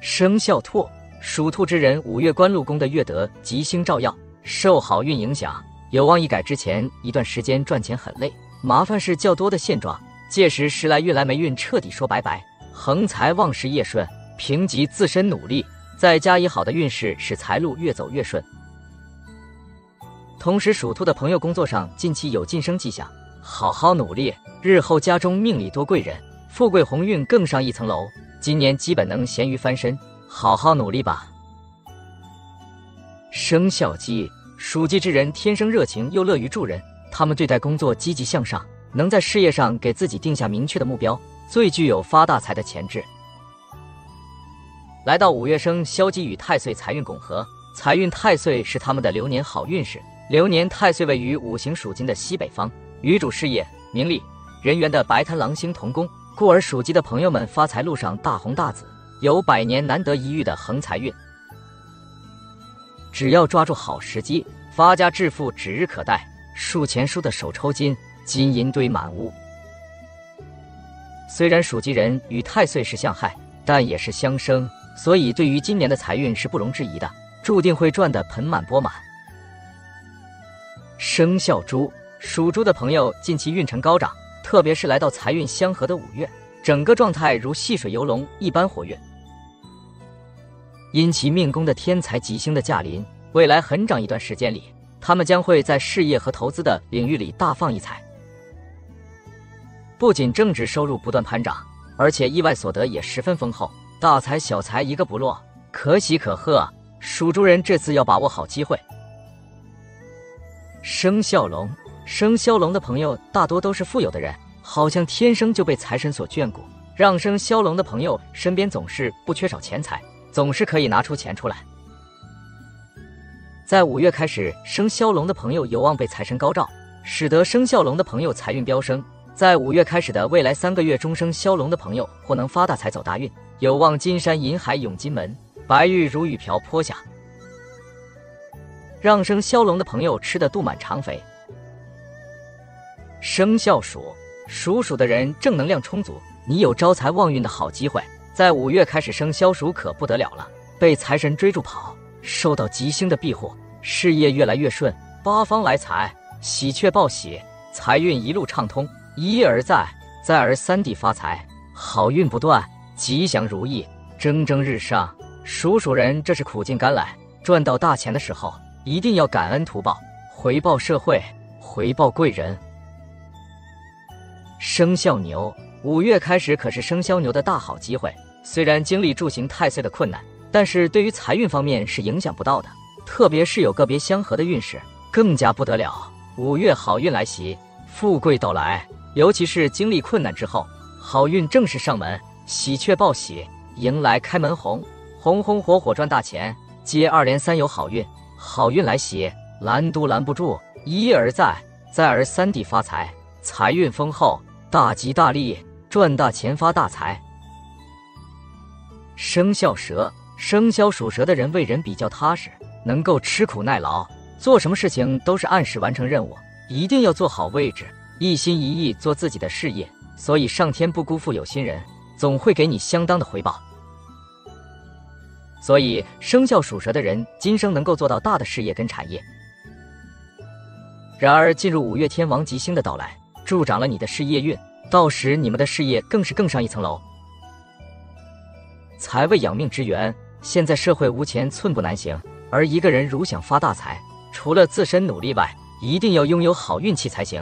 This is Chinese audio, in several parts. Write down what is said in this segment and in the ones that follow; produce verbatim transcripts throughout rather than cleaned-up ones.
生肖兔，属兔之人五月官禄宫的月德吉星照耀，受好运影响，有望一改之前一段时间赚钱很累、麻烦事较多的现状。届时时来运来霉运彻底说拜拜，横财旺事业顺，凭藉自身努力，再加以好的运势，使财路越走越顺。同时，属兔的朋友工作上近期有晋升迹象，好好努力，日后家中命里多贵人，富贵鸿运更上一层楼。今年基本能咸鱼翻身，好好努力吧。生肖鸡，属鸡之人天生热情又乐于助人，他们对待工作积极向上，能在事业上给自己定下明确的目标，最具有发大财的潜质。来到五月生肖鸡与太岁财运拱合，财运太岁是他们的流年好运势，流年太岁位于五行属金的西北方，与主事业、名利、人缘的白贪狼星同宫，故而属鸡的朋友们发财路上大红大紫，有百年难得一遇的横财运。只要抓住好时机，发家致富指日可待，数钱输的手抽筋，金银堆满屋。虽然属鸡人与太岁是相害，但也是相生，所以对于今年的财运是不容置疑的，注定会赚得盆满钵满。生肖猪，属猪的朋友近期运程高涨，特别是来到财运相合的五月，整个状态如细水游龙一般活跃。因其命宫的天才吉星的驾临，未来很长一段时间里，他们将会在事业和投资的领域里大放异彩。不仅正职收入不断攀涨，而且意外所得也十分丰厚，大财小财一个不落，可喜可贺。属猪人这次要把握好机会。生肖龙，生肖龙的朋友大多都是富有的人，好像天生就被财神所眷顾，让生肖龙的朋友身边总是不缺少钱财，总是可以拿出钱出来。在五月开始，生肖龙的朋友有望被财神高照，使得生肖龙的朋友财运飙升。在五月开始的未来三个月中，生肖龙的朋友或能发大财走大运，有望金山银海涌金门，白玉如雨瓢泼下，让生肖龙的朋友吃得肚满肠肥。生肖鼠，属鼠的人正能量充足，你有招财旺运的好机会。在五月开始，生肖鼠可不得了了，被财神追逐跑，受到吉星的庇护，事业越来越顺，八方来财，喜鹊报喜，财运一路畅通，一而再，再而三地发财，好运不断，吉祥如意，蒸蒸日上。属鼠人这是苦尽甘来，赚到大钱的时候，一定要感恩图报，回报社会，回报贵人。生肖牛，五月开始可是生肖牛的大好机会，虽然经历住行太岁的困难，但是对于财运方面是影响不到的，特别是有个别相合的运势，更加不得了。五月好运来袭，富贵到来，尤其是经历困难之后，好运正式上门，喜鹊报喜，迎来开门红，红红火火赚大钱，接二连三有好运，好运来袭，拦都拦不住，一而再，再而三地发财，财运丰厚，大吉大利，赚大钱发大财。生肖蛇，生肖属蛇的人为人比较踏实，能够吃苦耐劳，做什么事情都是按时完成任务，一定要做好位置，一心一意做自己的事业，所以上天不辜负有心人，总会给你相当的回报。所以生肖属蛇的人今生能够做到大的事业跟产业。然而进入五月天王吉星的到来，助长了你的事业运，到时你们的事业更是更上一层楼。财为养命之源，现在社会无钱寸步难行，而一个人如想发大财，除了自身努力外，一定要拥有好运气才行。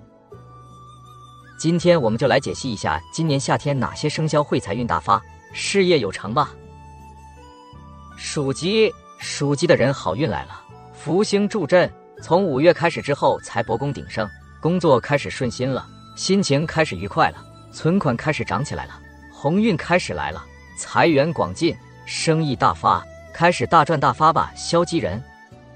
今天我们就来解析一下今年夏天哪些生肖会财运大发，事业有成吧。属鸡，属鸡的人好运来了，福星助阵，从五月开始之后，财帛宫鼎盛，工作开始顺心了，心情开始愉快了，存款开始涨起来了，鸿运开始来了，财源广进，生意大发，开始大赚大发吧，肖鸡人。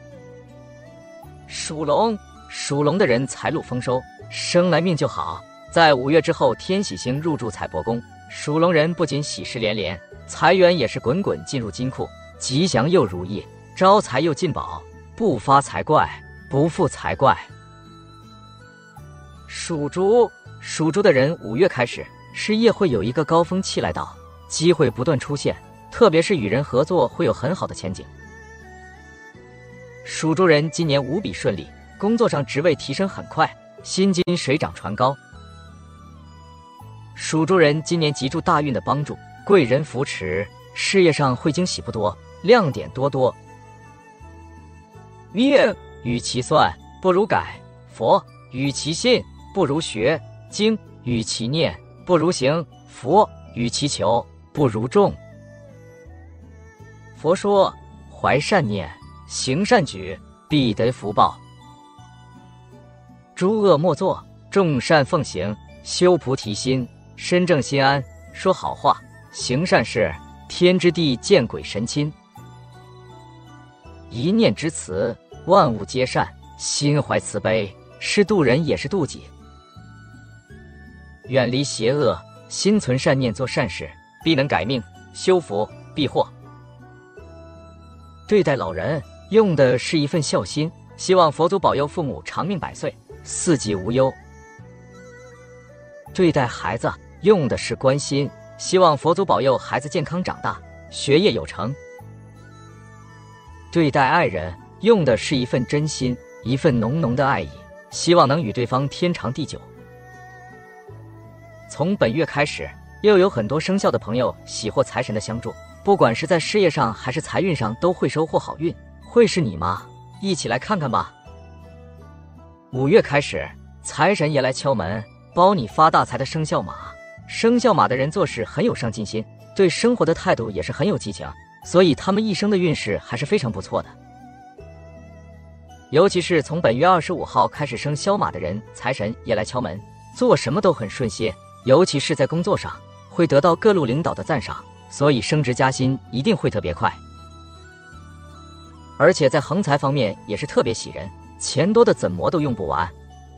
属龙，属龙的人财路丰收，生来命就好。在五月之后，天喜星入住财帛宫，属龙人不仅喜事连连，财源也是滚滚进入金库，吉祥又如意，招财又进宝，不发财怪，不富财怪。属猪，属猪的人五月开始，事业会有一个高峰期来到，机会不断出现， 特别是与人合作会有很好的前景。属猪人今年无比顺利，工作上职位提升很快，薪金水涨船高。属猪人今年急助大运的帮助，贵人扶持，事业上会惊喜不多，亮点多多。曰：与其算，不如改；佛，与其信，不如学；经，与其念，不如行；佛，与其求，不如种。佛说：怀善念，行善举，必得福报。诸恶莫作，众善奉行，修菩提心，身正心安，说好话，行善事，天之地见鬼神亲。一念之慈，万物皆善，心怀慈悲，是度人也是度己。远离邪恶，心存善念，做善事，必能改命，修福，避祸。对待老人用的是一份孝心，希望佛祖保佑父母长命百岁，四季无忧。对待孩子用的是关心，希望佛祖保佑孩子健康长大，学业有成。对待爱人用的是一份真心，一份浓浓的爱意，希望能与对方天长地久。从本月开始，又有很多生肖的朋友喜获财神的相助，不管是在事业上还是财运上都会收获好运。会是你吗？一起来看看吧。五月开始，财神爷来敲门，包你发大财的生肖马。生肖马的人做事很有上进心，对生活的态度也是很有激情，所以他们一生的运势还是非常不错的。尤其是从本月二十五号开始生肖马的人，财神爷来敲门，做什么都很顺心，尤其是在工作上会得到各路领导的赞赏，所以升职加薪一定会特别快。而且在横财方面也是特别喜人，钱多的怎么都用不完。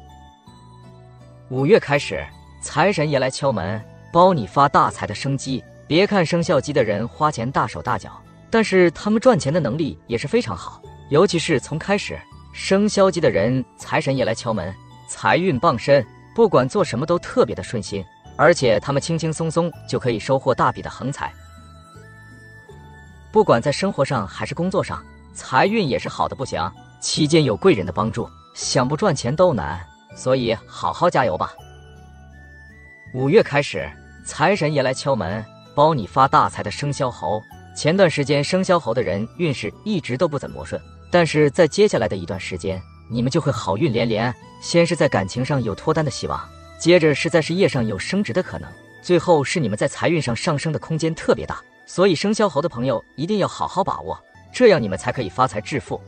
五月开始，财神爷来敲门，包你发大财的生机。别看生肖鸡的人花钱大手大脚，但是他们赚钱的能力也是非常好，尤其是从开始生肖鸡的人，财神爷来敲门，财运傍身，不管做什么都特别的顺心，而且他们轻轻松松就可以收获大笔的横财。不管在生活上还是工作上，财运也是好的不行，期间有贵人的帮助，想不赚钱都难，所以好好加油吧。五月开始，财神爷来敲门，包你发大财的生肖猴。前段时间生肖猴的人运势一直都不怎么顺，但是在接下来的一段时间，你们就会好运连连。先是在感情上有脱单的希望，接着是在事业上有升职的可能，最后是你们在财运上上升的空间特别大，所以生肖猴的朋友一定要好好把握，这样你们才可以发财致富，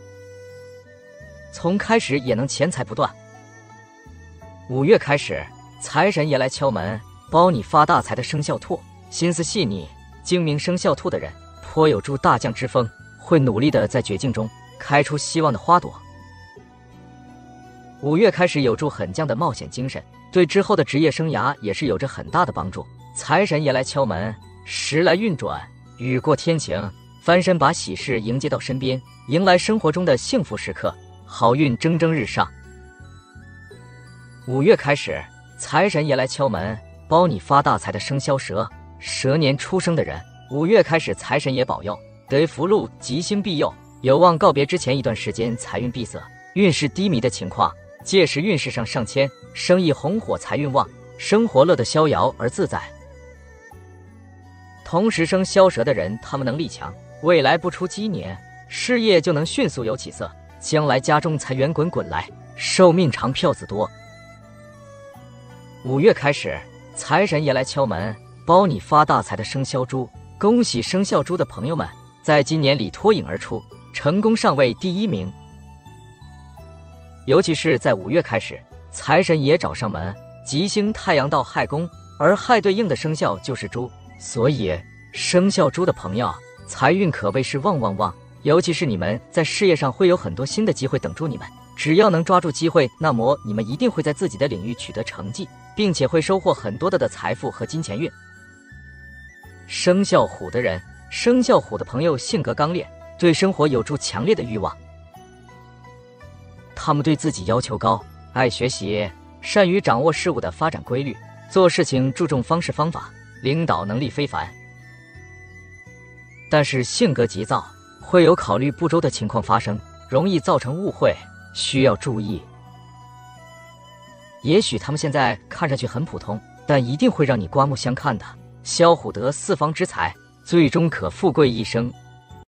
从开始也能钱财不断。五月开始，财神爷来敲门，包你发大财的生肖兔。心思细腻精明生肖兔的人颇有助大将之风，会努力的在绝境中开出希望的花朵。五月开始有助狠将的冒险精神，对之后的职业生涯也是有着很大的帮助。财神爷来敲门，时来运转，雨过天晴，翻身把喜事迎接到身边，迎来生活中的幸福时刻，好运蒸蒸日上。五月开始，财神爷来敲门，包你发大财的生肖蛇。蛇年出生的人，五月开始财神爷保佑，得福禄，吉星庇佑，有望告别之前一段时间财运闭塞、运势低迷的情况，届时运势上上签，生意红火，财运旺，生活乐得逍遥而自在。同时生肖蛇的人，他们能力强，未来不出鸡年，事业就能迅速有起色，将来家中财源滚滚来，寿命长，票子多。五月开始，财神爷来敲门，包你发大财的生肖猪。恭喜生肖猪的朋友们，在今年里脱颖而出，成功上位第一名。尤其是在五月开始，财神爷找上门，吉星太阳到亥宫，而亥对应的生肖就是猪，所以生肖猪的朋友财运可谓是旺旺旺。尤其是你们在事业上会有很多新的机会等住你们，只要能抓住机会，那么你们一定会在自己的领域取得成绩，并且会收获很多的的财富和金钱运。生肖虎的人，生肖虎的朋友性格刚烈，对生活有助强烈的欲望，他们对自己要求高，爱学习，善于掌握事物的发展规律，做事情注重方式方法，领导能力非凡。 但是性格急躁，会有考虑不周的情况发生，容易造成误会，需要注意。也许他们现在看上去很普通，但一定会让你刮目相看的。萧虎得四方之才，最终可富贵一生。